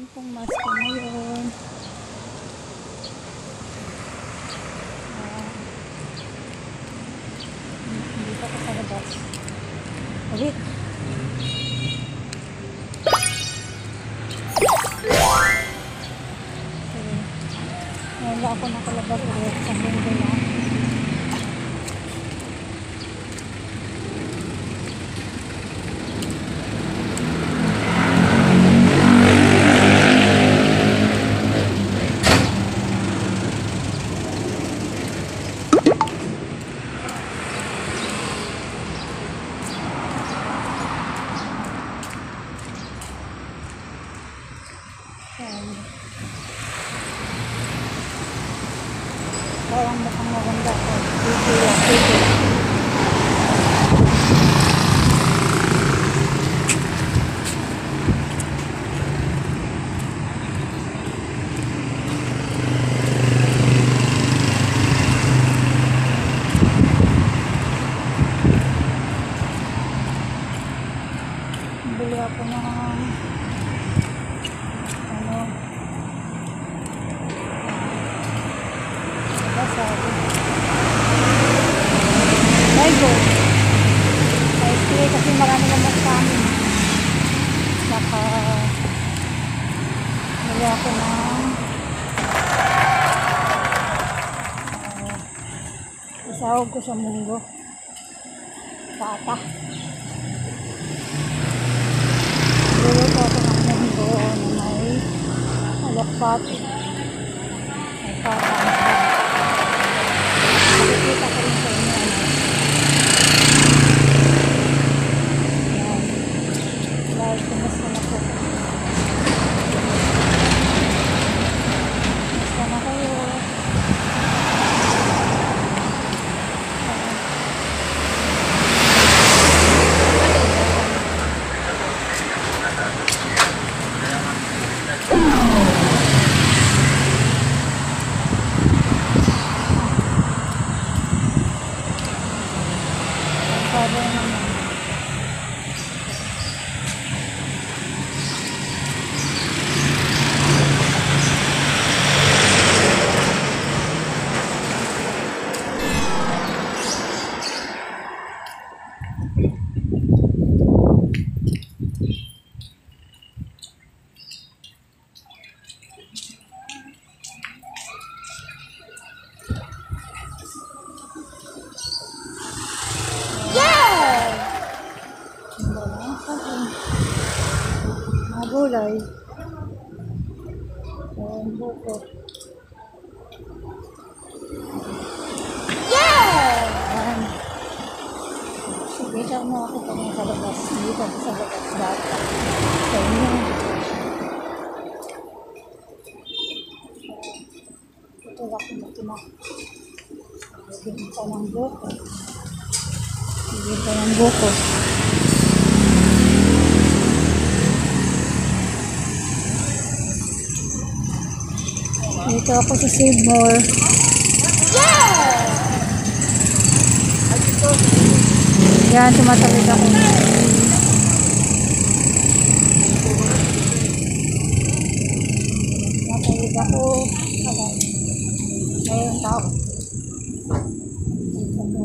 pong mask ko ngayon. Dito ako sa labas. Ulit. Ngayon lang ako nakalabas ulit. Sa linggo na. Parang mukhang maganda ko. Bili ako ng kasi marami naman sa amin. Saka nila ako ng isahog ko sa munggo. Pata. Luluto ako ng munggo na may alokpat. May pata. Nakikita ko rin sa inyo. Kumusta na po? Kumusta na kayo? Sabi naman. Gulay. Ayan, buko. Yeah! Ayan. Sige, siya mo ako pag nasa labas. Hindi pa sa labas data. Sa inyo. Ito lang kung matima. Bigyan pa ng buko. Bigyan pa ng buko. Dito ako sa Save More. Yeah! Yan, tumatawid ako. Tumatawid ako. Ngayon tao. Dito ako.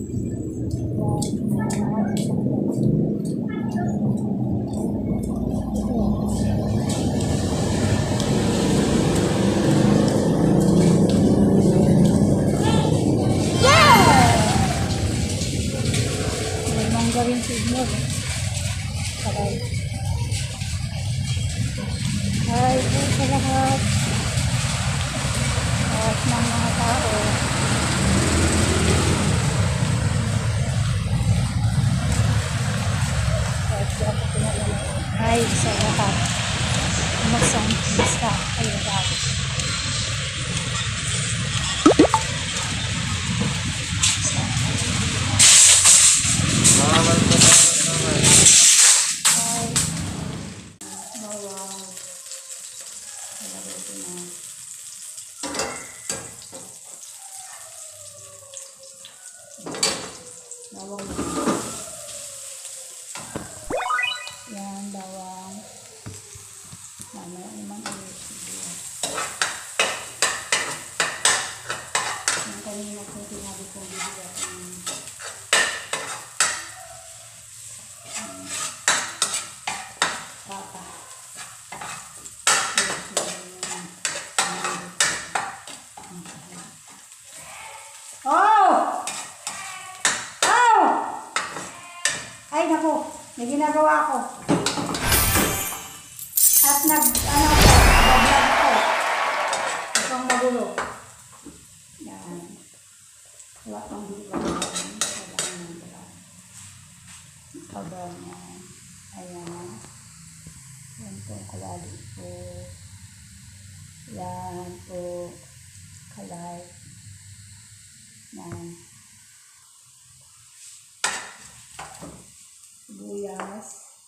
Gawin signal. Sabay. Hi po sa lahat. Lahat ng mga tao. Hi sa lahat. Masang basta kayo dati. Ano naman ulit siguro. Yung kanina ko sinabi kong bibigyan ko ng papa. Oh! Oh! Ay, naku. May ginagawa ako. At nag-vlog ko. Itong magulo. Yan. Wala pang bibigyan. Cover niya. Ayan. Yan po, kalali po. Yan po. Kalay. Yan. Sibuyas.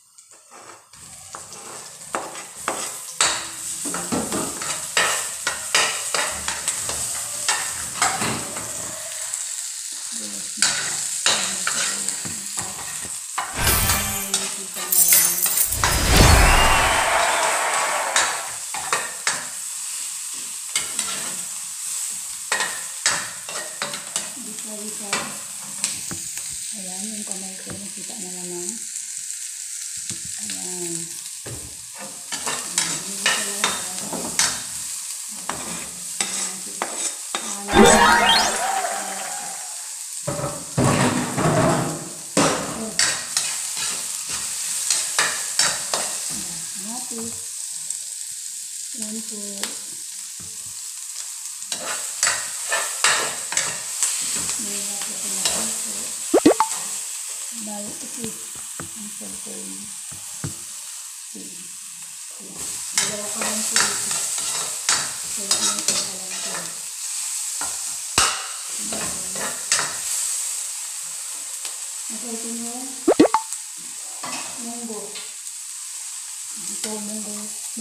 Ayan, yung kamay ko, nakita na naman. Ayan. Yan po. Bago ito ang cellphone. Dalawa ka lang po ito. Kaya ano ito ka lang ito. Ito yung munggo. Ito munggo.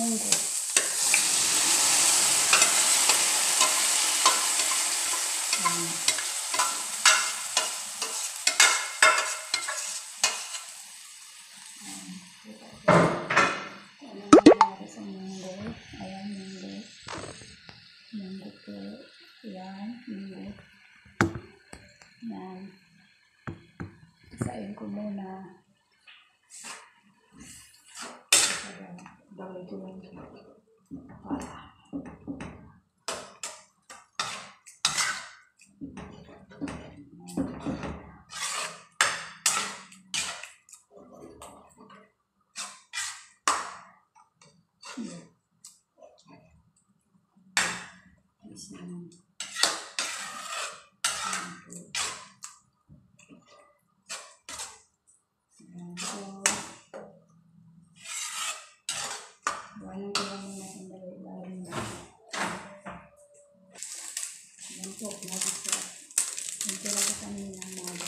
Ayan, munggo po. Ayan, munggo. Ayan. Isain ko muna. Bawal ko lang. Buwanan ko lang muna sandali. Yan po, nag-isip. Yung tira ko kanina ng maga.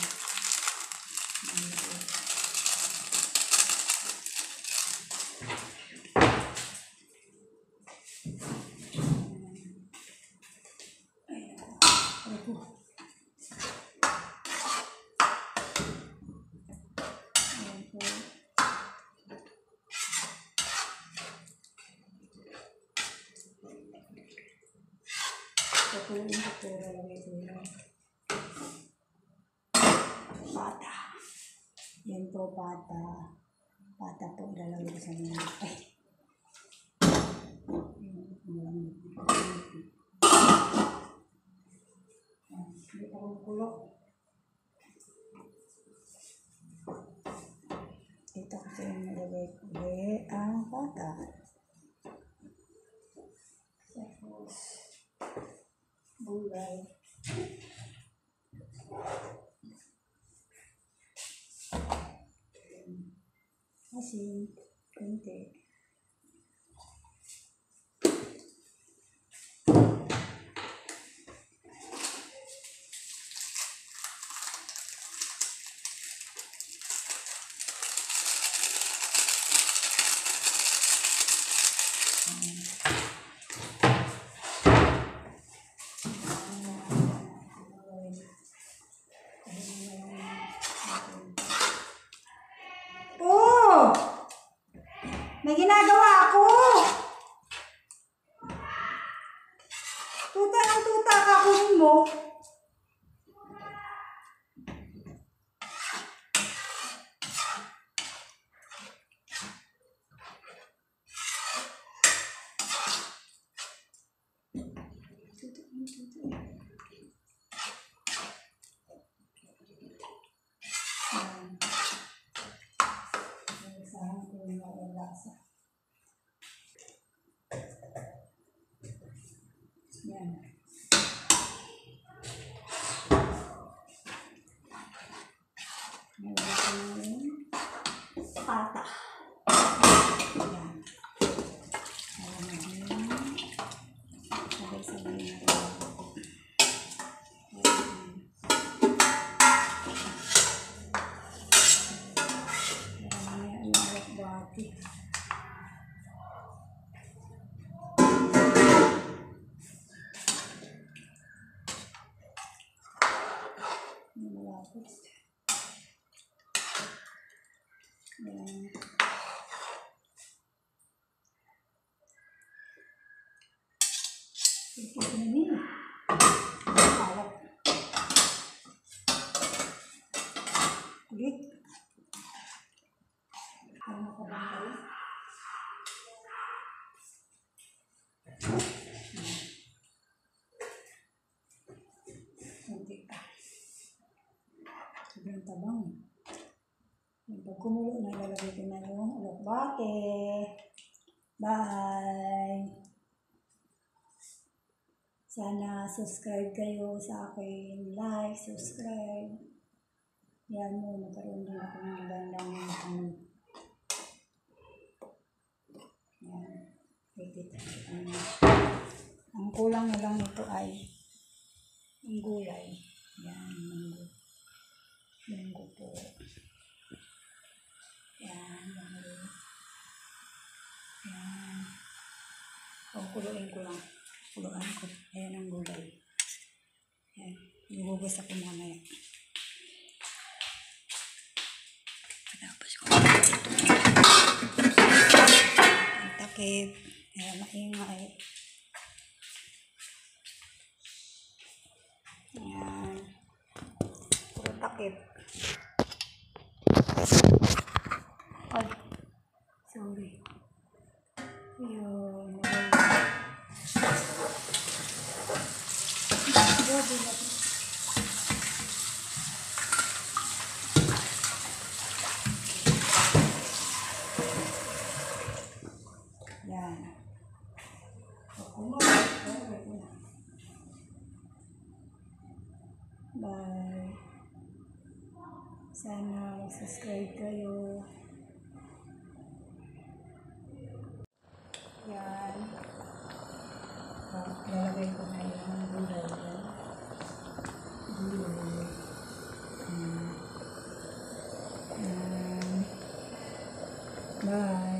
Ito yung ito lalagay ko yun. Pata. Yan po, pata. Pata po lalagay ko sa mga. Ay. Hindi pa kumukulok. Ito kasi yung nalagay ko. Ang pata. Tapos, gulay. Asin, konti. mo. Isahan ko yung lasa. Yan. Meron ko yung pata. Yan. Alam mo yun. Sabay-sabay na rin. Malapit. Yan. Ito na nila. Alat. Ulit. Ano ka ba kayo? Kunti pa. Sobrang tabang. Pag kumulo na, ilalagay ko na yung alokbate. Bye! Sana subscribe kayo sa akin. Like, subscribe. Yan mo, magkaroon din ako ng magandang ano. Yan. Ang kulang na lang ito ay ang gulay. Yan, munggo. Munggo po. Yan, munggo. Yan. Kuluin ko lang. Kuluan ko. Ayan ang gulay. Yan. Ihugas ako mamaya. Tapos ko. Ang takip. Ayan, maingay. Ayan. Puro takip. Ay. Sorry. Ayun. Yan. Bye. Sana subscribe kayo. Yan. Lalagay ko na yung gulay. Gulay. Bye.